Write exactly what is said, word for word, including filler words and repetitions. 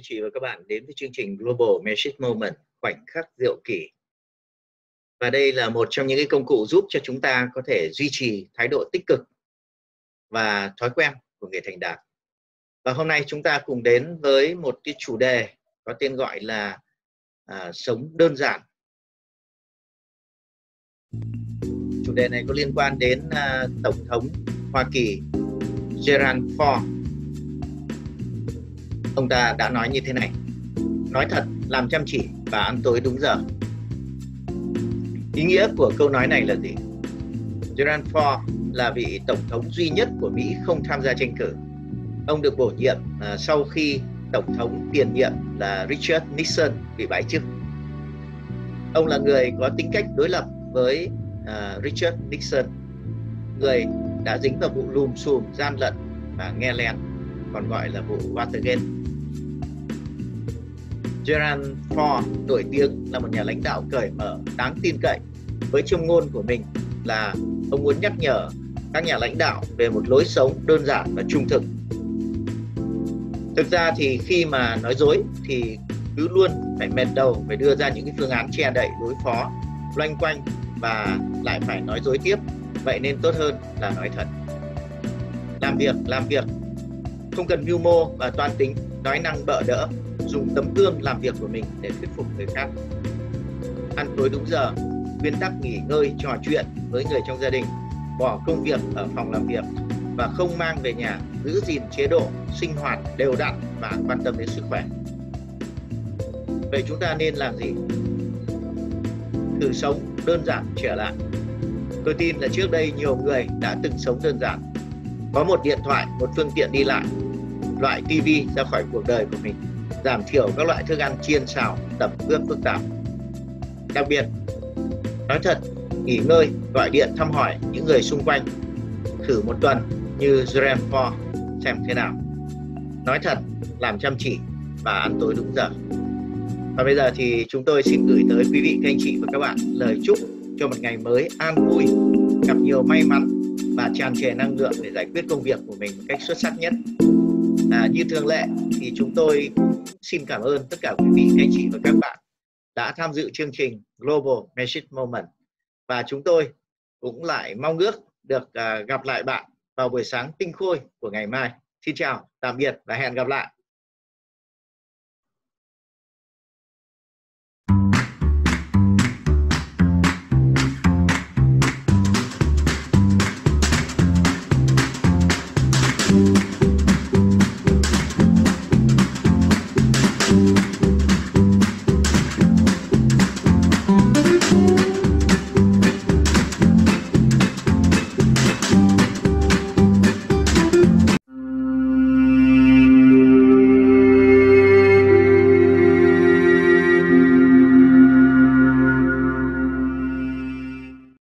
chị và các bạn đến với chương trình Global Message Moment, khoảnh khắc diệu kỷ. Và đây là một trong những cái công cụ giúp cho chúng ta có thể duy trì thái độ tích cực và thói quen của người thành đạt. Và hôm nay chúng ta cùng đến với một cái chủ đề có tên gọi là à, sống đơn giản. Chủ đề này có liên quan đến à, Tổng thống Hoa Kỳ Gerald Ford. Ông ta đã nói như thế này: nói thật, làm chăm chỉ và ăn tối đúng giờ. Ý nghĩa của câu nói này là gì? Gerald Ford là vị tổng thống duy nhất của Mỹ không tham gia tranh cử. Ông được bổ nhiệm uh, sau khi tổng thống tiền nhiệm là Richard Nixon bị bãi chức. Ông là người có tính cách đối lập với uh, Richard Nixon, người đã dính vào vụ lùm xùm, gian lận và nghe lén, còn gọi là vụ Watergate. Gerald Ford nổi tiếng là một nhà lãnh đạo cởi mở, đáng tin cậy. Với châm ngôn của mình là ông muốn nhắc nhở các nhà lãnh đạo về một lối sống đơn giản và trung thực. Thực ra thì khi mà nói dối thì cứ luôn phải mệt đầu, phải đưa ra những cái phương án che đậy, đối phó, loanh quanh và lại phải nói dối tiếp. Vậy nên tốt hơn là nói thật. Làm việc, làm việc, không cần mưu mô và toan tính, nói năng bợ đỡ, dùng tấm gương làm việc của mình để thuyết phục người khác. Ăn tối đúng giờ, nguyên tắc nghỉ ngơi, trò chuyện với người trong gia đình, bỏ công việc ở phòng làm việc và không mang về nhà, giữ gìn chế độ sinh hoạt đều đặn và quan tâm đến sức khỏe. Vậy chúng ta nên làm gì? Thử sống đơn giản trở lại. Tôi tin là trước đây nhiều người đã từng sống đơn giản. Có một điện thoại, một phương tiện đi lại, loại tivi ra khỏi cuộc đời của mình, giảm thiểu các loại thức ăn chiên xào, tẩm ướp phức tạp. Đặc biệt, nói thật, nghỉ ngơi, gọi điện thăm hỏi những người xung quanh, thử một tuần như Gerald Ford xem thế nào. Nói thật, làm chăm chỉ và ăn tối đúng giờ. Và bây giờ thì chúng tôi xin gửi tới quý vị, các anh chị và các bạn lời chúc cho một ngày mới an vui, gặp nhiều may mắn và tràn trề năng lượng để giải quyết công việc của mình một cách xuất sắc nhất. À, như thường lệ thì chúng tôi xin cảm ơn tất cả quý vị, các anh chị và các bạn đã tham dự chương trình Global Message Moment. Và chúng tôi cũng lại mong ước được uh, gặp lại bạn vào buổi sáng tinh khôi của ngày mai. Xin chào, tạm biệt và hẹn gặp lại.